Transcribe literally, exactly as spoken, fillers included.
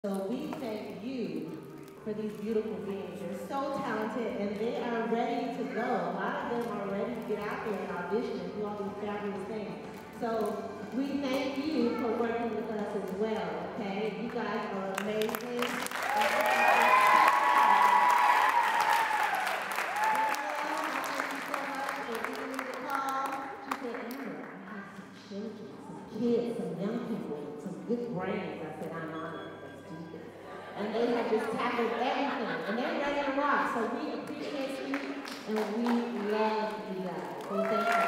So we thank you for these beautiful beings. They're so talented and they are ready to go. A lot of them are ready to get out there and audition and do all these fabulous things. So we thank you for working with us as well, okay? You guys are amazing. Kids, some young people, some good brains. I said, I'm honored. Let's do this. And they have just tackled everything. And they're ready to rock. So we appreciate you and we love you guys. So thank you.